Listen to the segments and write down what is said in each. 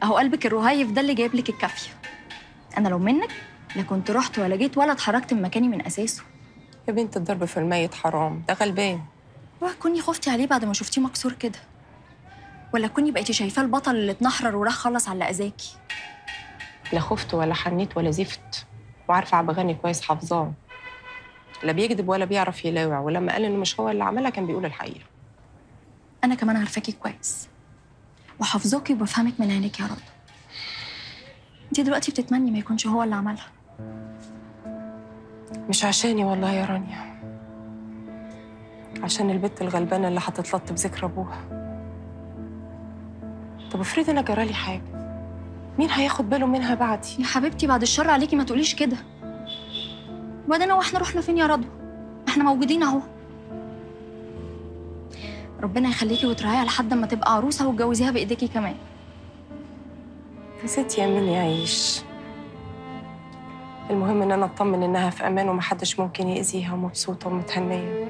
اهو قلبك الرهيف ده اللي جايب لك الكافيه. انا لو منك لا كنت رحت ولا جيت ولا اتحركت من مكاني من اساسه. يا بنت الضرب في الميت حرام، ده غلبان. وكوني خفتي عليه بعد ما شفتيه مكسور كده، ولا كوني بقيتي شايفاه البطل اللي اتنحرر وراح خلص على اللي اذاكي. لا خفت ولا حنيت ولا زفت، وعارفه عبد الغني كويس حافظاه، لا بيكذب ولا بيعرف يلاوع، ولما قال انه مش هو اللي عملها كان بيقول الحقيقه. انا كمان عارفاكي كويس وحافظاكي وبفهمك من عينيك يا رضا. انت دلوقتي بتتمني ما يكونش هو اللي عملها. مش عشاني والله يا رانيا، عشان البت الغلبانه اللي هتتلط بذكر ابوها. طب افرض انا جرالي حاجه، مين هياخد باله منها بعدي؟ يا حبيبتي بعد الشر عليكي ما تقوليش كده. وبعدين هو احنا رحنا فين يا رضوى؟ احنا موجودين اهو. ربنا يخليكي وتراعيها لحد ما تبقى عروسه وتجوزيها بايديكي كمان. يا ستي يا مين يعيش، المهم ان انا اطمن انها في امان ومحدش ممكن يأذيها ومبسوطه ومتهنيه.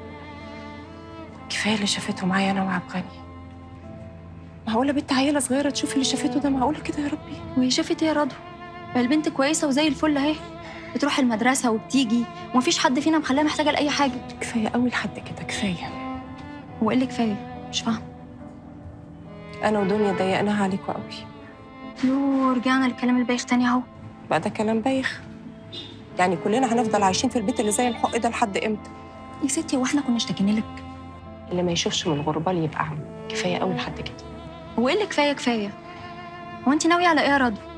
كفايه اللي شافته معايا انا وعبد الغني. معقوله بنت عيله صغيره تشوف اللي شافته ده؟ معقوله كده يا ربي؟ وهي شافت ايه يا رضوى؟ ما البنت كويسه وزي الفل اهي، بتروح المدرسه وبتيجي ومفيش حد فينا مخليها محتاجه لاي حاجه. كفايه قوي لحد كده، كفايه. هو ايه اللي كفايه؟ مش فاهمه. انا ودنيا ضيقناها عليكوا قوي. يوه رجعنا للكلام البايخ تاني اهو. بقى ده كلام بايخ؟ يعني كلنا هنفضل عايشين في البيت اللي زي الحق ده لحد امتى؟ يا ستي هو احنا كنا اشتكينا لك؟ اللي ما يشوفش من الغربال يبقى عم. كفايه قوي لحد كده. هو ايه اللي كفايه كفايه؟ هو انت ناويه على ايه يا رضوى؟